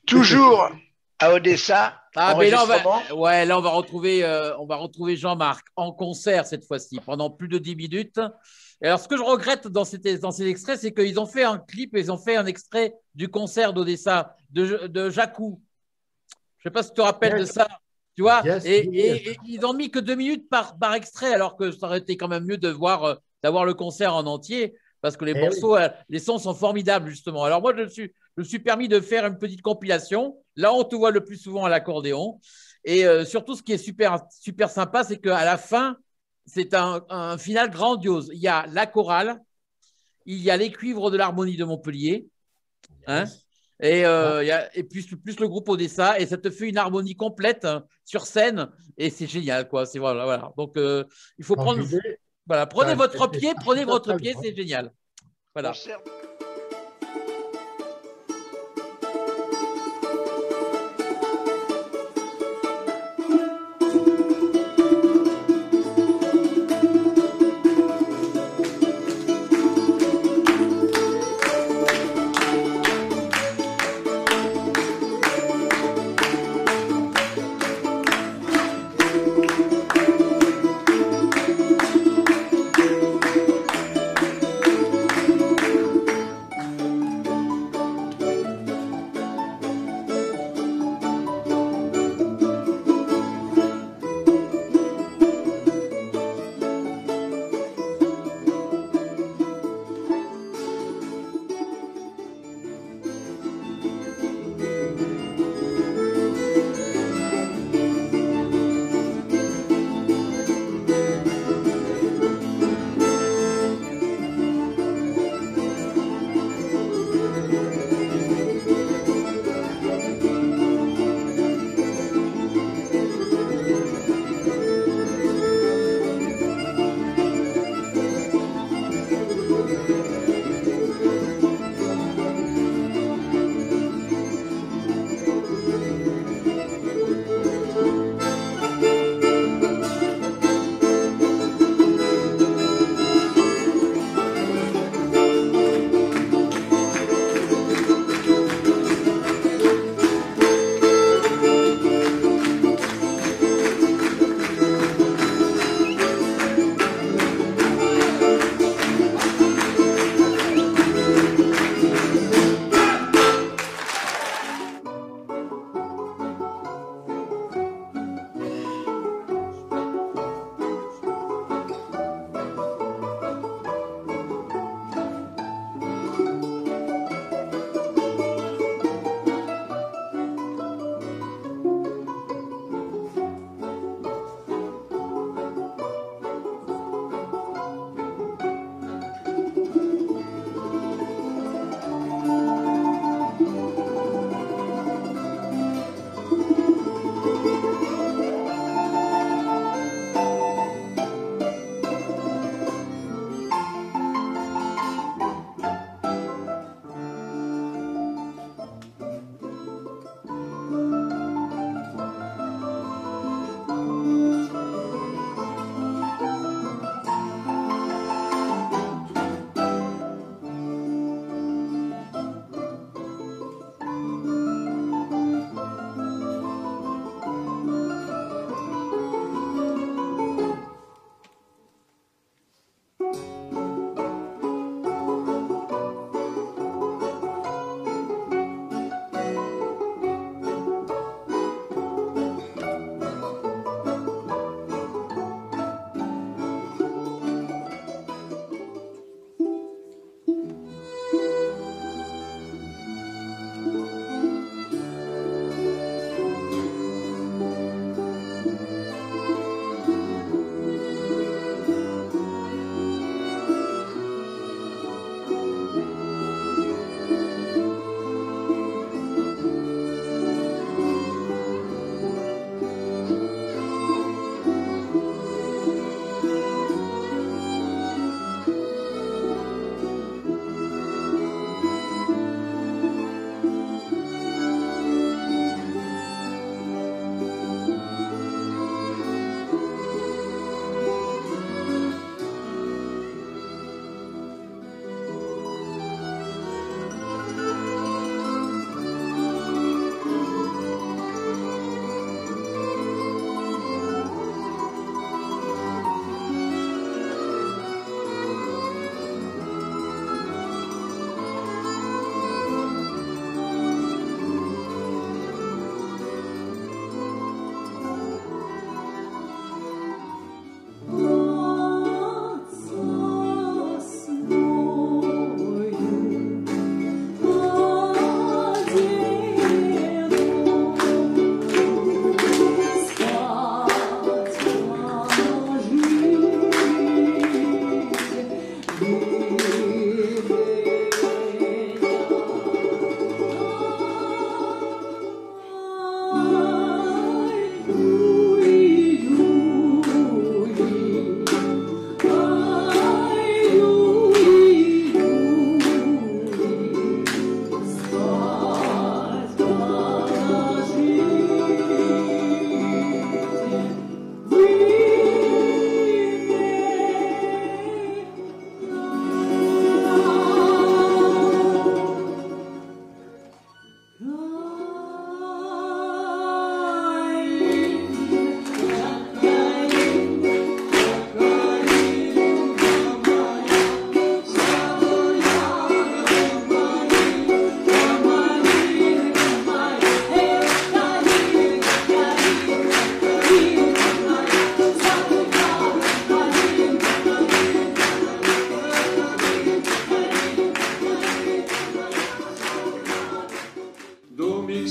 Toujours à Odessa. Ah, mais là, on enregistrement. va, ouais, là, on va retrouver, euh, on va retrouver Jean-Marc en concert cette fois-ci, pendant plus de dix minutes. Et alors, ce que je regrette dans, cet, dans ces extraits, c'est qu'ils ont fait un clip, ils ont fait un extrait du concert d'Odessa, de, de Jacou. Je ne sais pas si tu te rappelles Yes. de ça, tu vois. Yes, et, yes. et- et ils ont mis que deux minutes par, par extrait, alors que ça aurait été quand même mieux de voir, euh, d'avoir le concert en entier, parce que les Eh morceaux, euh, les sons sont formidables, justement. Alors, moi, je me suis, je me suis permis de faire une petite compilation. Là, on te voit le plus souvent à l'accordéon. Et euh, surtout, ce qui est super, super sympa, c'est qu'à la fin, c'est un, un final grandiose. Il y a la chorale, il y a les cuivres de l'harmonie de Montpellier, hein, et, euh, il y a, et plus, plus le groupe Odessa, et ça te fait une harmonie complète, hein, sur scène, et c'est génial, quoi. C'est voilà, voilà. Donc, euh, il faut En prendre, vidéo, voilà, prenez ça, votre c'est- pied, c'est prenez votre total, pied, hein. c'est génial. Voilà. Concert.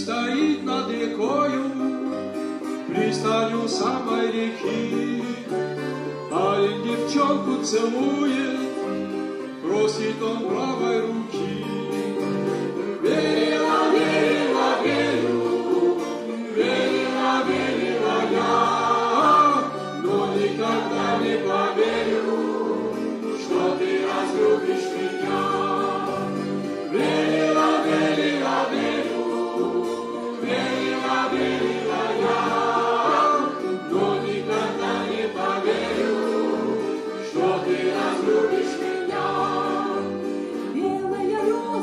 стоит над рекою, пристанью самой реки. Парень девчонку целует, просит он правой руки. Верила, верила, верю, верила, верила я, но никогда не поверю, что ты разлюбишь меня. Верила, верила, верю, верила, верила я, но никогда не поверю, что ты разлюбишь меня. Белая роза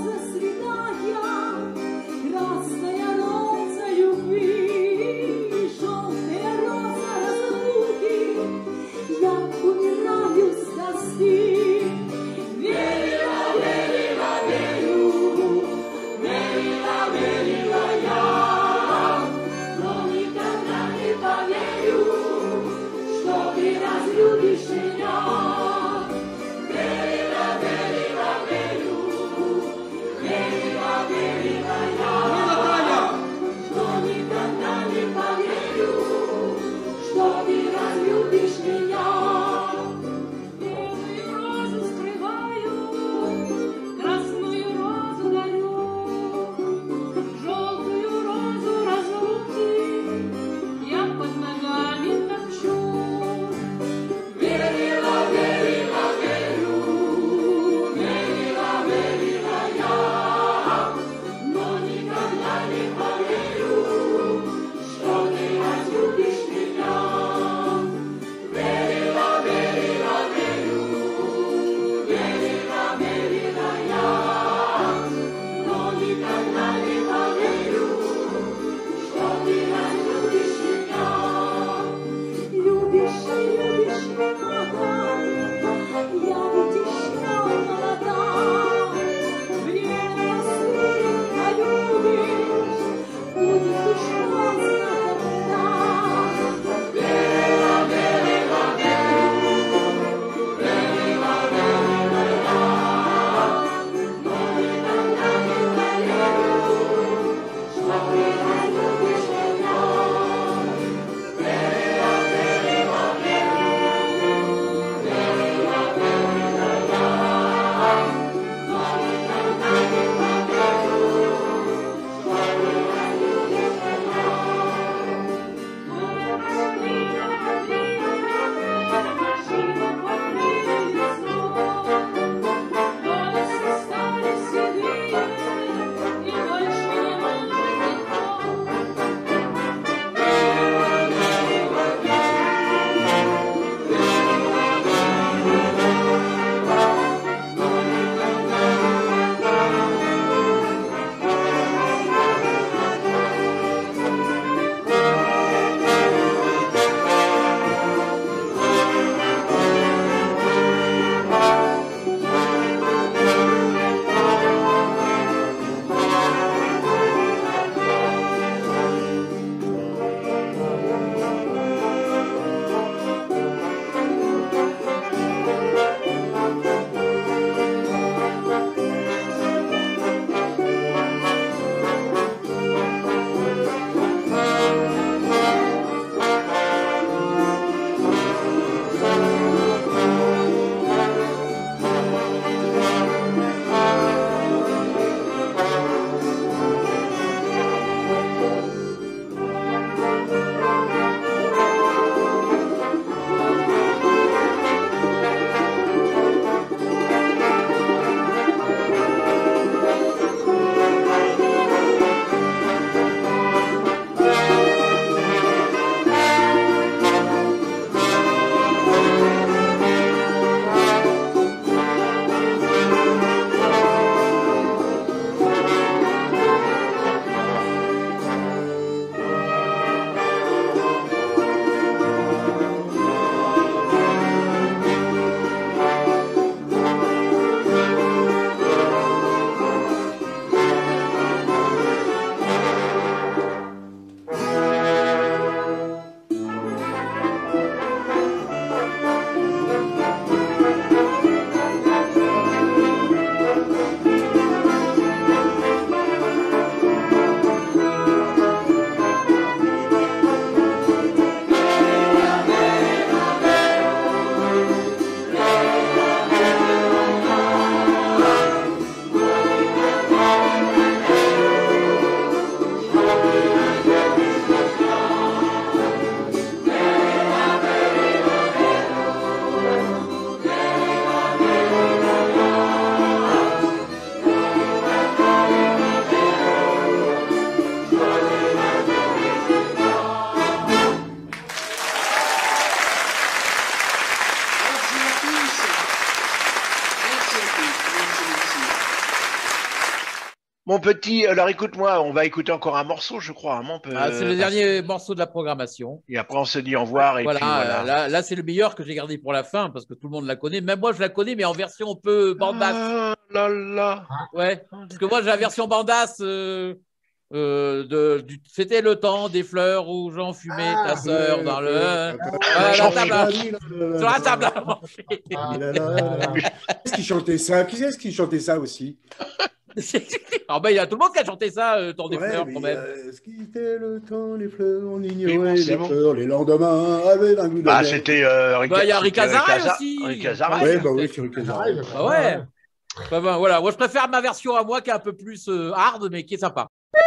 Mon petit, alors écoute-moi, on va écouter encore un morceau, je crois. Hein, mon peu- Ah, c'est le dernier morceau de la programmation. Et après, on se dit au revoir. Et Voilà, puis voilà. euh, là, là c'est le meilleur que j'ai gardé pour la fin parce que tout le monde la connaît. Même moi, je la connais, mais en version un peu bandasse. Ah là là. Ouais, parce que moi, j'ai la version bandasse. Euh, euh, de, du- c'était le temps des fleurs où j'enfumais Ah, ta sœur Ouais, dans le. ouais, Ah, la ouais, table, ouais, là. ouais, là, Sur la là, table. là, là. Ah, là, là, là, là. Qui est-ce qui chantait ça? Qui est-ce qui chantait ça aussi? Ah ben, il y a tout le monde qui a chanté ça, euh, Temps des Ouais, fleurs, mais, quand même. euh, ce qui était le temps, les fleurs, on Oui, ignorait bon, c'est la bon. fleur, les lendemains avaient un goût de Bah, mer. c'était euh, Ah Rica- bah, il y a c'était Rika Zaraï Rika Za- aussi. Rika Zaraï. Ouais, bah oui, c'est Rick ça Hazard. arrive, Ah ouais. Bah, ben, voilà, moi je préfère ma version à moi qui est un peu plus euh, hard, mais qui est sympa.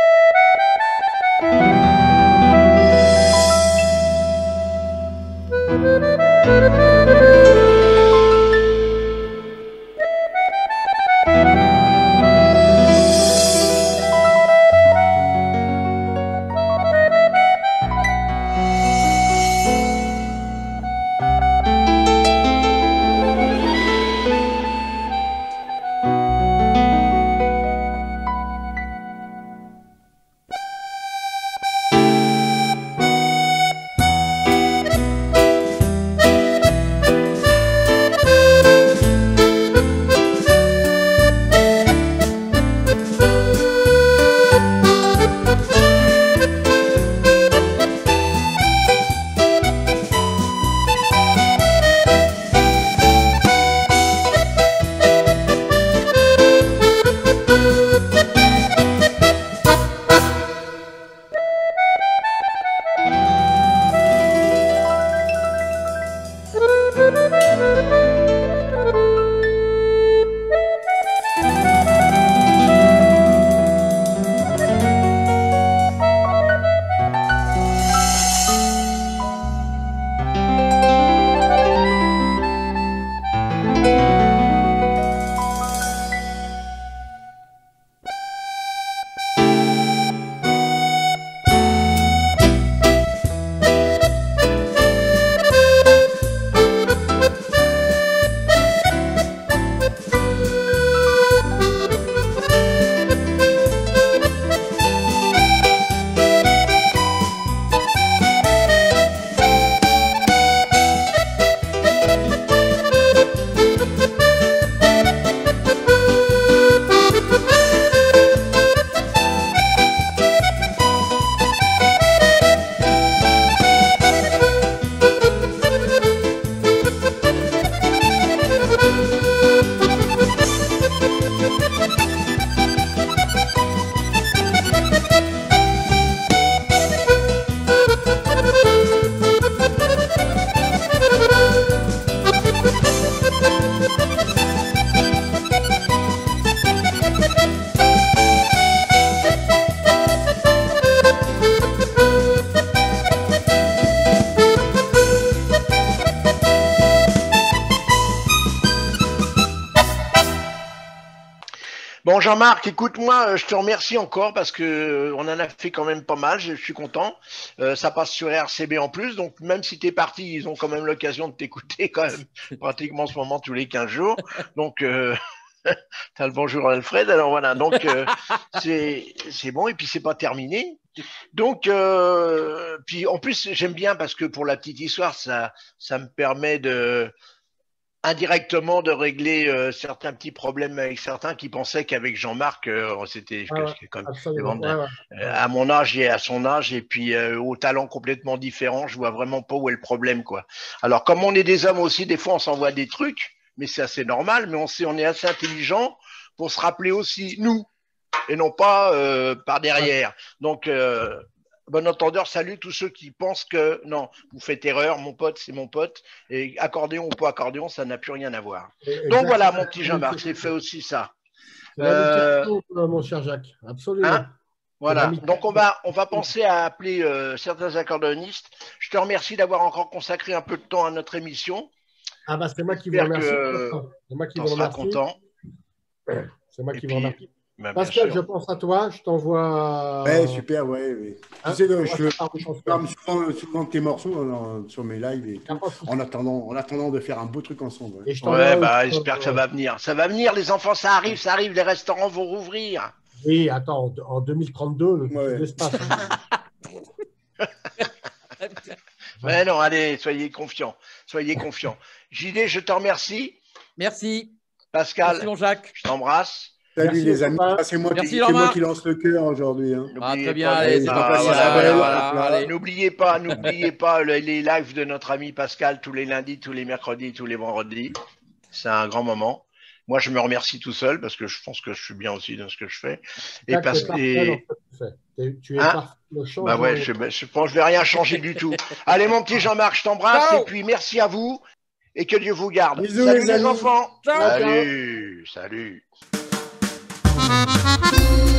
Bon, Jean-Marc, écoute-moi, euh, je te remercie encore parce que euh, on en a fait quand même pas mal. Je, je suis content. Euh, ça passe sur R C B en plus, donc même si t'es parti, ils ont quand même l'occasion de t'écouter quand même pratiquement en ce moment tous les quinze jours. Donc, euh, t'as le bonjour Alfred. Alors voilà, donc euh, c'est c'est bon et puis c'est pas terminé. Donc, euh, puis en plus j'aime bien parce que pour la petite histoire, ça ça me permet de indirectement de régler euh, certains petits problèmes avec certains qui pensaient qu'avec Jean-Marc, euh, c'était Ah ouais, que- comme absolument. Ouais, ouais. euh, à mon âge et à son âge, et puis euh, au talent complètement différent, je vois vraiment pas où est le problème, quoi. Alors, comme on est des hommes aussi, des fois on s'envoie des trucs, mais c'est assez normal, mais on sait, on est assez intelligent pour se rappeler aussi nous, et non pas euh, par derrière. Donc, euh, bon entendeur, salut tous ceux qui pensent que non, vous faites erreur, mon pote, c'est mon pote, et accordéon ou pas accordéon, ça n'a plus rien à voir. Et- Donc voilà, exactement. mon petit Jean-Marc, c'est fait aussi ça. C'est l'amitié Euh, qui compte, mon cher Jacques. Absolument. Hein Voilà. l'amitié. Donc on va on va penser à appeler euh, certains accordéonistes. Je te remercie d'avoir encore consacré un peu de temps à notre émission. Ah bah c'est moi qui vous J'espère remercie. que C'est moi qui t'en vous seras remercie. content. C'est moi Et qui puis, vous remercie. bah, bien Pascal, sûr. je pense à toi. Je t'envoie. Ouais, super, ouais. ouais. Hein, tu sais que on va je faire un transfert. parle souvent, souvent de tes morceaux euh, sur mes lives et Y a tout, pas de souci. en attendant, en attendant de faire un beau truc ensemble. ouais. Et je t'envoie Ouais, aussi, bah euh, j'espère que ça va venir. Ça va venir, les enfants, ça arrive, ça arrive, les restaurants vont rouvrir. Oui, attends, en deux mille trente-deux, le Ouais. de l'espace. Mais non, allez, soyez confiants. Soyez confiants. J D, je te remercie. Merci. Pascal, Merci, mon Jacques. je t'embrasse. Salut Merci, les amis. copain. Ah, c'est moi, Merci, qui- c'est moi Jean-Marc. qui lance le cœur aujourd'hui. hein. Ah, N'oubliez très bien, pas, allez, c'est ah, parti. voilà, Voilà, voilà, voilà, allez. N'oubliez pas, n'oubliez pas le- les lives de notre ami Pascal tous les lundis, tous les mercredis, tous les vendredis. C'est un grand moment. Moi, je me remercie tout seul parce que je pense que je suis bien aussi dans ce que je fais. Et Jacques, parce t'es parfait dans et, ce que tu fais. T'es- Tu es Hein parfait. Ne change bah ouais, rien. je, je pense que je vais rien changer du tout. Allez, mon petit Jean-Marc, je t'embrasse Ciao. et puis merci à vous et que Dieu vous garde. Bisous, Salut les les amis. enfants. Ciao. Salut, salut.